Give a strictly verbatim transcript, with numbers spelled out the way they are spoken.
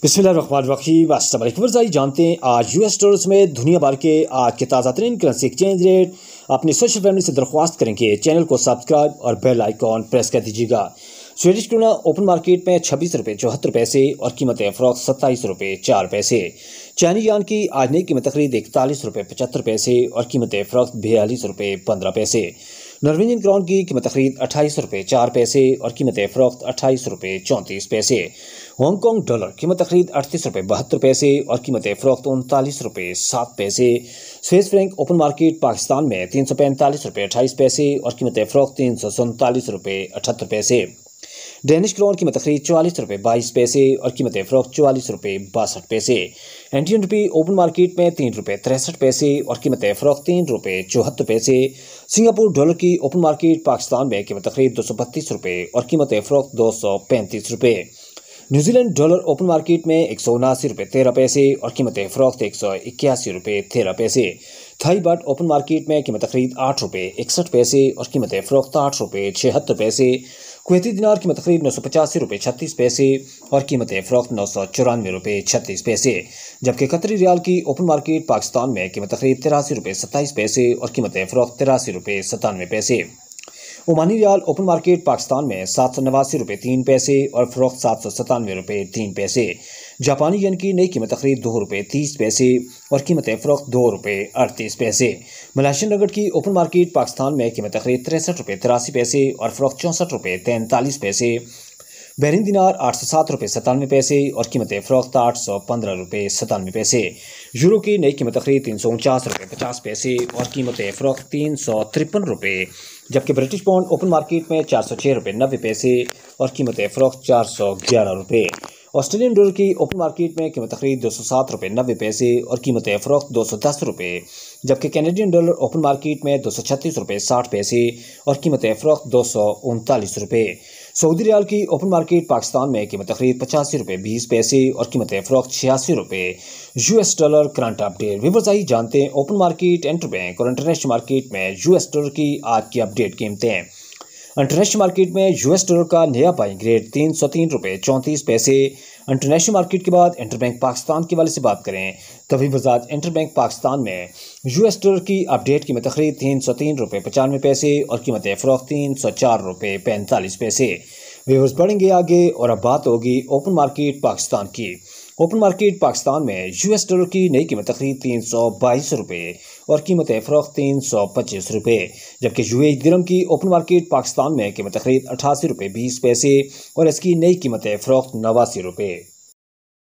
بسم اللہ الرحمن الرحیم۔ السلام علیکم ورزائی، جانتے ہیں آج یو ایس ڈالر سمیت دنیا بھر کے آج کے تازہ ترین کرنسی ایکسچینج ریٹ۔ اپنی سوشل فیملی سے درخواست کریں کہ چینل کو سبسکرائب اور بیل آئیکن پریس کر دیجیے گا۔ سویڈش کرونا اوپن مارکیٹ میں چھبیس روپے چوہتر پیسے اور قیمت فروخت ستائیس روپے چار پیسے۔ چائنی یان کی آج نئی قیمت تقریباً اکتالیس روپے پچہتر پیسے اور قیمت فروخت بیالیس روپے پندرہ پیسے۔ نارویجن کرون کی قیمت تقریباً اٹھائیس روپے چار پیسے اور قیمت فروخت اٹھائیس روپے چونتیس پیسے۔ ہانگ کانگ ڈالر قیمت تقریباً اڑتیس روپے بہتر پیسے اور قیمت فروخت انتالیس روپے سات پیسے۔ Swiss franc open market Pakistan میں تین سو پینتالیس روپے اٹھائیس پیسے اور قیمت فروخت تین سو سینتالیس روپے اٹھہتر پیسے۔ ڈینش کرون قیمت تقریباً چوالیس روپے بائیس پیسے اور قیمت فروخت چوالیس روپے باسٹھ پیسے۔ انڈین روپی اوپن مارکیٹ میں تین روپے تریسٹھ پیسے اور قیمت فروخت تین روپے چوہتر پیسے۔ سنگاپور ڈالر کی اوپن مارکیٹ پاکستان میں قیمت تقریباً دو سو بتیس روپے اور قیمت فروخت دو سو پینتیس روپے۔ New Zealand dollar open market میں ایک سو اناسی روپے تیرہ پیسے اور قیمت فروخت ایک سو اکیاسی روپے تیرہ پیسے۔ تھائی باٹ اوپن مارکیٹ میں قیمت تقریباً آٹھ روپے اکسٹھ پیسے اور قیمت فروخت آٹھ روپے چھہتر پیسے۔ کویتی دینار قیمت تقریباً نو سو پچاسی روپے چھتیس پیسے اور قیمت فروخت نو سو چورانوے روپے چھتیس پیسے، جبکہ قطری ریال کی اوپن مارکیٹ پاکستان میں قیمت تقریباً تراسی روپے ستائیس پیسے اور قیمت فروخت تراسی روپے ستانوے پیسے۔ عمانی ریال اوپن مارکیٹ پاکستان میں سات سو نواسی روپے تین پیسے اور فروخت سات سو ستانوے روپے تین پیسے۔ جاپانی ین کی نئی قیمت تقریباً دو روپے تیس پیسے اور قیمت فروخت دو روپے اڑتیس پیسے۔ ملائیشین رنگٹ کی اوپن مارکیٹ پاکستان میں قیمت تقریباً تریسٹھ روپے تراسی پیسے اور فروخت چونسٹھ روپے تینتالیس پیسے۔ بحرین دینار آٹھ سو سات روپے ستانوے پیسے اور قیمت فروخت آٹھ سو پندرہ روپے ستانوے پیسے۔ یورو کی نئی قیمت تقریباً تین سو انچاس روپے پچاس پیسے اور قیمت فروخت تین سو ترپن روپے، جبکہ برٹش پاؤنڈ اوپن مارکیٹ میں چار سو چھ روپے نوے پیسے اور قیمت فروخت چار سو گیارہ روپے۔ آسٹریلین ڈالر کی اوپن مارکیٹ میں قیمت تقریباً دو سو سات روپے نوے پیسے اور قیمت فروخت دو سو دس روپے، جبکہ کینیڈین ڈالر اوپن مارکیٹ میں دو سو چھتیس روپے ساٹھ پیسے اور قیمت فروخت دو سو انتالیس روپے۔ سعودی ریال کی اوپن مارکیٹ پاکستان میں قیمت تقریباً پچاسی روپے بیس پیسے اور قیمت فروخت چھیاسی روپے۔ U S dollar current update viewers آئی جانتے ہیں اوپن مارکیٹ، انٹر بینک اور انٹرنیشنل مارکیٹ میں یو ایس ڈالر کی آج کی اپڈیٹ قیمتیں۔ انٹرنیشنل مارکیٹ میں یو ایس ڈالر کا نیا بائنگ ریٹ تین سو تین روپے چونتیس پیسے۔ انٹرنیشنل مارکیٹ کے بعد انٹر بینک پاکستان کے حوالے سے بات کریں تو ویورز انٹر بینک پاکستان میں یو ایس ڈالر کی اپڈیٹ قیمت تقریباً تین سو تین روپے پچانوے پیسے اور قیمت فروخت تین سو چار روپے پینتالیس پیسے۔ ویورز بڑھیں گے آگے اور اب بات ہوگی اوپن مارکیٹ پاکستان کی۔ اوپن مارکیٹ پاکستان میں یو ایس ڈالر کی نئی قیمت تقریباً تین سو بائیس روپے اور قیمت فروخت تین سو پچیس روپے، جبکہ یو اے ای درہم کی اوپن مارکیٹ پاکستان میں قیمت تقریباً اٹھاسی روپے بیس پیسے اور اس کی نئی قیمت فروخت نواسی روپے۔